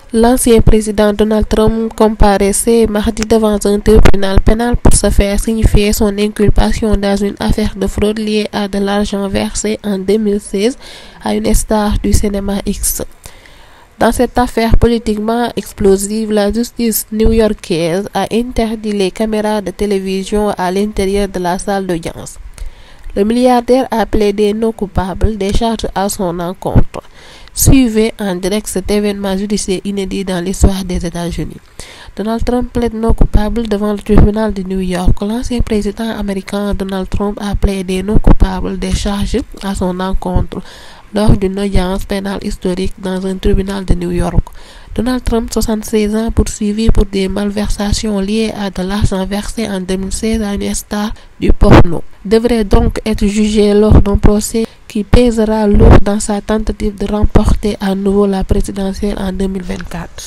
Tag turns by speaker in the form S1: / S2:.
S1: L'ancien président Donald Trump comparaissait mardi devant un tribunal pénal pour se faire signifier son inculpation dans une affaire de fraude liée à de l'argent versé en 2016 à une star du cinéma X. Dans cette affaire politiquement explosive, la justice new-yorkaise a interdit les caméras de télévision à l'intérieur de la salle d'audience. Le milliardaire a plaidé non coupable des charges à son encontre. Suivez en direct cet événement judiciaire inédit dans l'histoire des États-Unis. Donald Trump plaide non coupable devant le tribunal de New York. L'ancien président américain Donald Trump a plaidé non coupable des charges à son encontre lors d'une audience pénale historique dans un tribunal de New York. Donald Trump, 76 ans, poursuivi pour des malversations liées à de l'argent versé en 2016 à une star du porno, devrait donc être jugé lors d'un procès qui pèsera lourd dans sa tentative de remporter à nouveau la présidentielle en 2024.